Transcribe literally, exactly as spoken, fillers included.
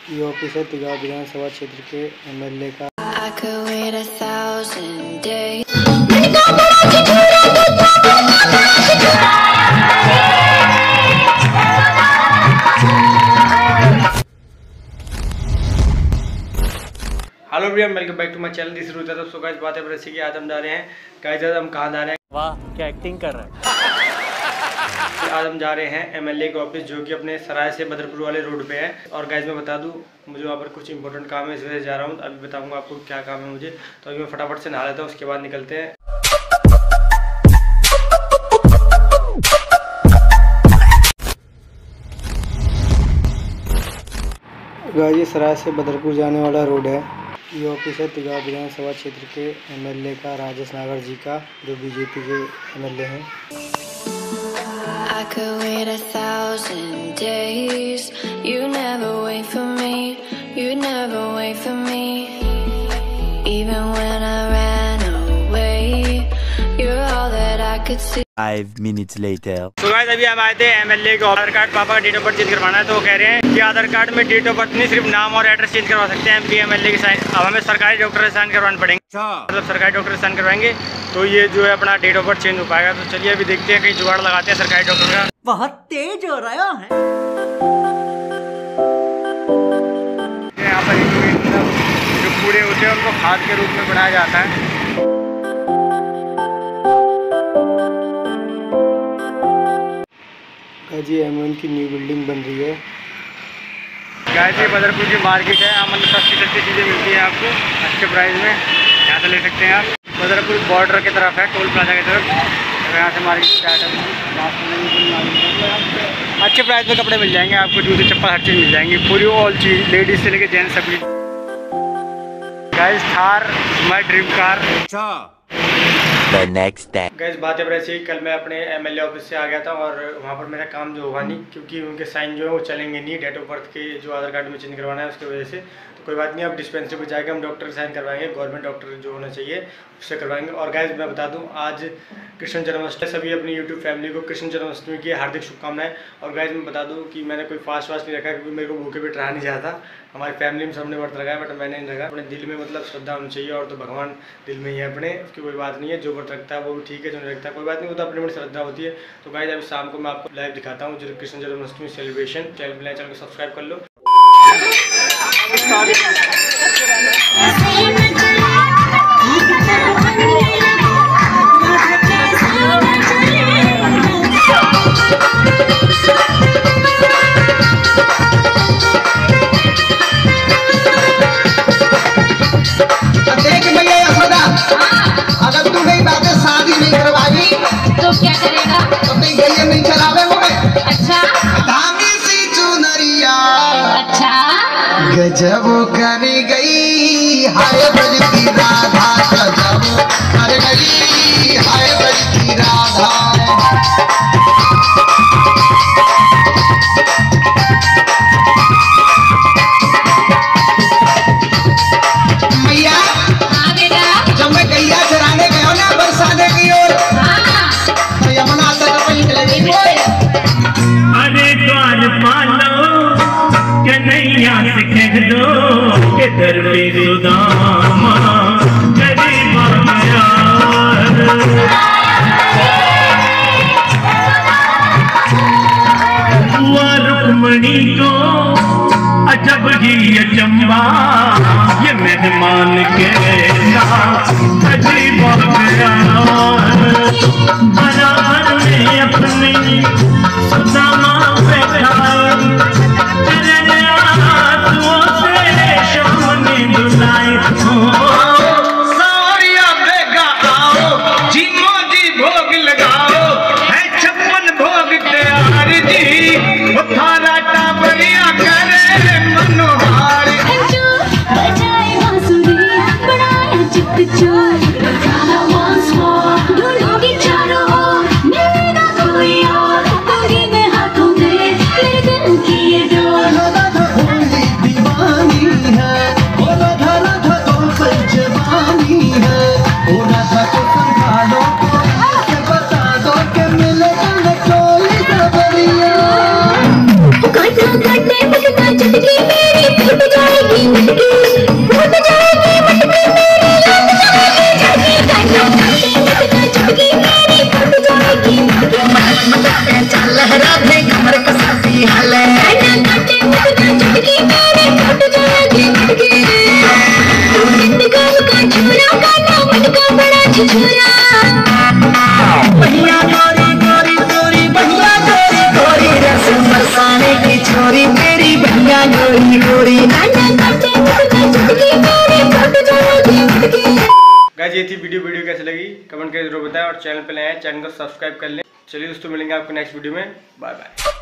ये ऑफिस है तिगाड़ विधानसभा क्षेत्र के एमएलए का। Hello everyone, welcome back to my channel this Ruta. तो सो गाइस, बात है ऐसी कि आज हम जा रहे हैं गाइस, आज हम कहाँ जा रहे हैं? वाह क्या एक्टिंग कर रहे हैं। आज हम जा रहे हैं एमएलए के ऑफिस, जो कि अपने सराय से बदरपुर वाले रोड पे है। और गाइस मैं बता दूं, मुझे वहाँ पर कुछ इंपॉर्टेंट काम है, इस वजह से जा रहा हूँ। अभी बताऊंगा आपको क्या काम है मुझे। तो अभी मैं फटाफट से नहा लेता हूँ, उसके बाद निकलते हैं। गाइस ये सराय से बदरपुर जाने वाला रोड है। ये ऑफिस है तिगाड़ विधानसभा क्षेत्र के एमएलए का, राजेश नागर जी का, जो बीजेपी के एमएलए हैं। I could wait a thousand days. You never wait for me. You never wait for me. Even when I ran away, you're all that I could see. Five minutes later. तो guys अभी हम आए थे MLA को आधार card पापा का date of birth change करवाना है। तो वो कह रहे हैं कि आधार कार्ड में डेट ऑफ बर्थ नहीं, सिर्फ नाम और एड्रेस चेंज करवा सकते हैं एमपी एमएलए के साइन। अब हमें सरकारी डॉक्टर से साइन करवाने पड़ेंगे, मतलब सरकारी डॉक्टर से साइन करवाएंगे तो ये जो है अपना डेट ऑफ बर्थ चेंज हो पाएगा। तो चलिए अभी देखते हैं, कहीं जुगाड़ लगाते हैं सरकारी डॉक्टर का। बहुत तेज हो रहा है। यहाँ पर जो कूड़े होते हैं उनको खाद के रूप में बनाया जाता है। जी एमएन की न्यू बिल्डिंग बन रही है। गाइस ये बदरपुर की मार्केट है, यहाँ मतलब सस्ती सस्ती चीज़ें मिलती हैं आपको अच्छे प्राइस में, यहाँ से ले सकते हैं आप। बदरपुर बॉर्डर की तरफ है, टोल प्लाजा की तरफ। तो यहाँ से मार्केट स्टार्ट है, अच्छे प्राइस में कपड़े मिल जाएंगे आपको, जूते चप्पल हर चीज़ मिल जाएंगी, पूरी ऑल चीज़, लेडीज से लेके जेंट्स सभी। Guys Thar my dream car. The next day. Guys बात है ऐसी, कल मैं अपने एमएलए ऑफिस से आ गया था और वहाँ पर मेरा काम जो हुआ नहीं, क्योंकि उनके साइन जो है वो चलेंगे नहीं, डेट ऑफ बर्थ के जो आधार कार्ड में चेंज करवाना है उसकी वजह से। तो कोई बात नहीं, अब डिस्पेंसरी पर जाकर हम डॉक्टर साइन करवाएंगे, गवर्नमेंट डॉक्टर जो होना चाहिए उससे करवाएंगे। और गाइस मैं बता दूं, आज कृष्ण जन्माष्टमी, सभी अपनी यूट्यूब फैमिली को कृष्ण जन्माष्टमी की हार्दिक शुभकामनाएं। और गाइस मैं बता दूं कि मैंने कोई फास्ट वास्ट नहीं रखा, क्योंकि मेरे को भूखे पेट रहा नहीं जाता। हमारी फैमिली में सबने व्रत रखा है, बट मैंने नहीं रखा। अपने दिल में मतलब श्रद्धा होनी चाहिए, और तो भगवान दिल में ही है अपने, उसकी कोई बात नहीं है। जो व्रत रखता है वो भी ठीक है, जो नहीं रखता है कोई बात नहीं, वो तो अपनी अपनी श्रद्धा होती है। तो गाइस अभी शाम को मैं आपको लाइव दिखाता हूँ जो कृष्ण जन्माष्टमी सेलिब्रेशन। चैनल पर चैनल को सब्सक्राइब कर लो। देख भैया यशोदा, अगर तू नहीं बातें शादी नहीं करवाई तो क्या करेगा? तो फिर गैया नहीं चलावे होगे। अच्छा धामी सी चुनरिया, अच्छा गजब कर गई हाय बजती राधा, गजब कर गई हाय बजती राधा। दर पे सुदामा गरीब हुआ रुक्मणी को अजब ही अचंबा, ये मेहमान के अजीब बराबर में अपनी सुदामा बैठा सारिया बेगा आओ, जी मोजी भोग लगाओ, है छप्पन भोग तैयार जी, थारा टाबरिया करे मनोहार। बजाए बांसुरी, बनाए चित चोर, गाना once more, ढूंढूंगी चारों ओर, मिलेगा कोई और, होगी में हाथों जाएगी मटकी, फूट जाएगी मटकी मेरी, लग जाएगी झटकी, काटो काटे मटका चुटकी मेरी, फूट जाएगी मटकी। महक मटके चल राधे कमर कसासी हाले, काटो काटे मटका चुटकी मेरी, फूट जाएगी मटकी। तू जिंदगान का छुरा काटो मटका बड़ा छिछुरा, बढ़िया गोरी गोरी गोरी बढ़िया गोरी गोरी, रस बरसाने की छोरी मेरी बढ़िया गोरी गोरी, काटो काटे मटका चुटकी मेरी, फूट जाएगी मटकी। गाइस ये थी वीडियो वीडियो कैसी लगी कमेंट करके जरूर बताएं और चैनल पे नए हैं चैनल को सब्सक्राइब कर लें। चलिए दोस्तों मिलेंगे आपको नेक्स्ट वीडियो में, बाय बाय।